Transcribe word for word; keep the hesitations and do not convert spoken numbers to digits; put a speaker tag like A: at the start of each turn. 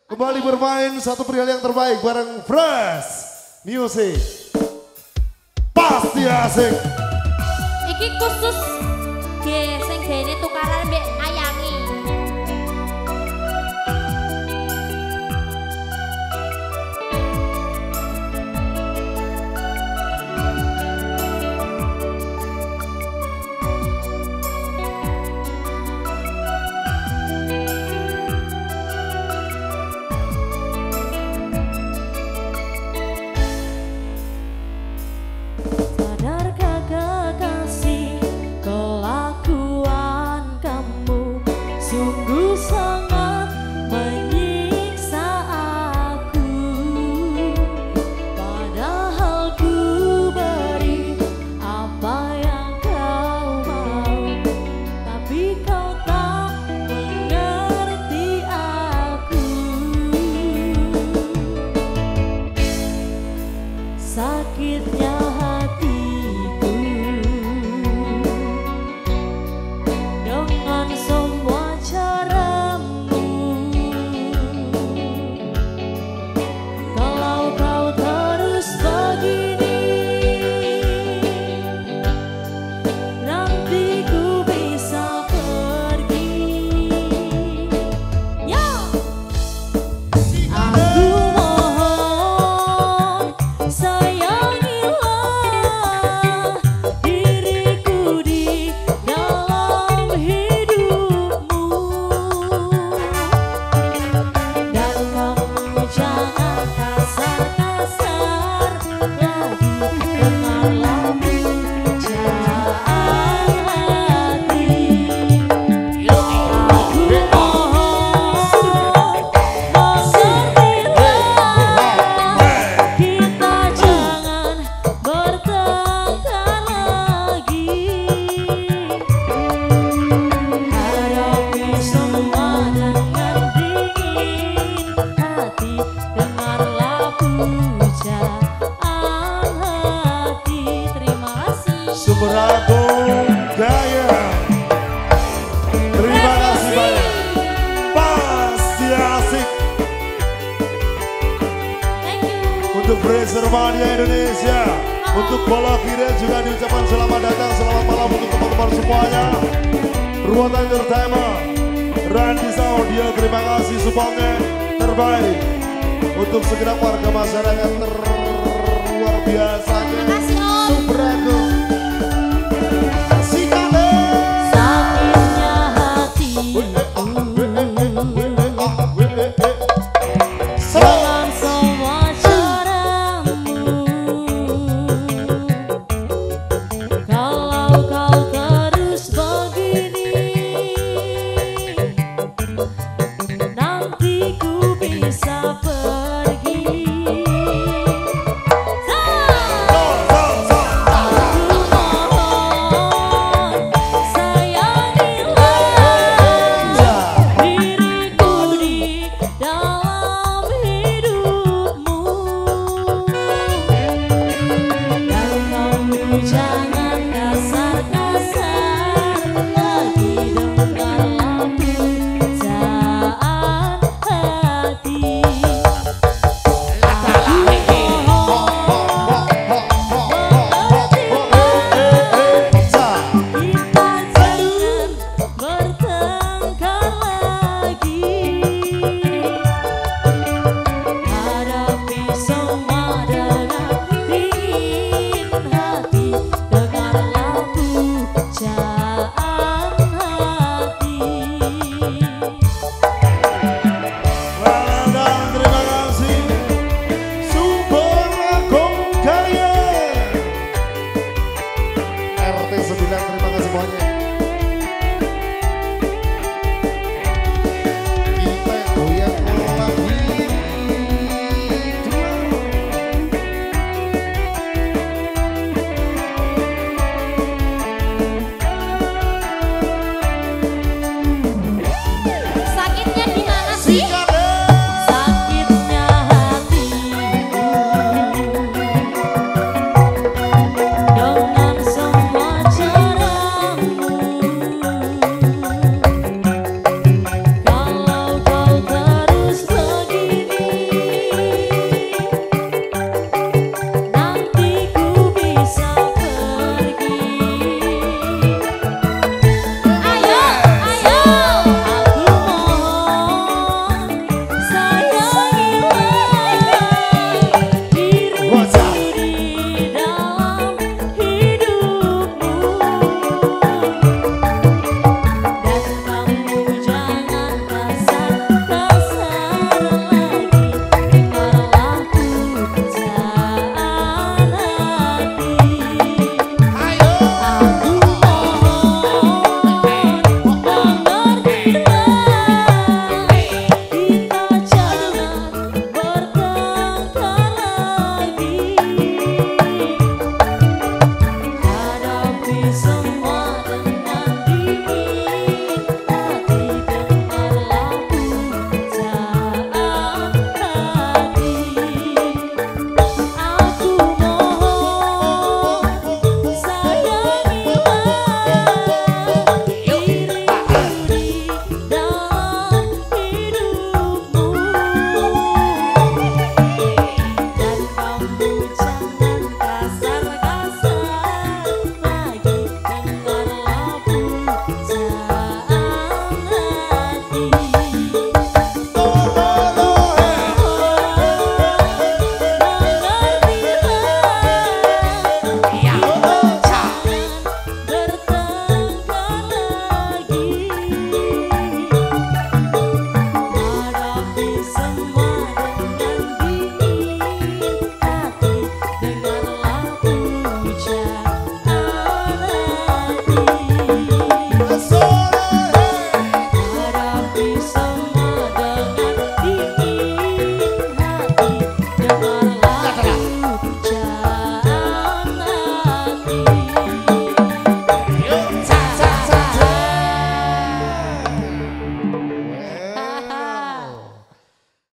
A: Kembali bermain satu perihal yang terbaik bareng Fresh Music. Pasti asik.
B: Iki khusus ge sing gene tukaran mbek Ayangi.
C: Sakitnya hatiku dengan semua caramu. Kalau kau terus begini, nanti ku bisa pergi. Ya, aku mohon sayangilah diriku di dalam hidupmu, dan kamu jangan kasar-kasar lagi, dengarlah pujaan hati. Aku mohon mengertilah, kita jangan bertengkar lagi. Hadapi semua dengan dingin hati, dengarlah pujaan hati. Terima kasih.
A: Super Agung Gaya. Terima kasih banyak. Pasti asik.
B: Thank you.
A: Untuk Bracer Mania Indonesia, untuk Bola Kira juga diucapkan selamat datang, selamat malam untuk teman-teman semuanya. Ruang Entertainment, Randy Audio, terima kasih supportnya terbaik. Untuk segenap warga masyarakat terluar biasanya,
B: Terima kasih, Om.
A: Super Agung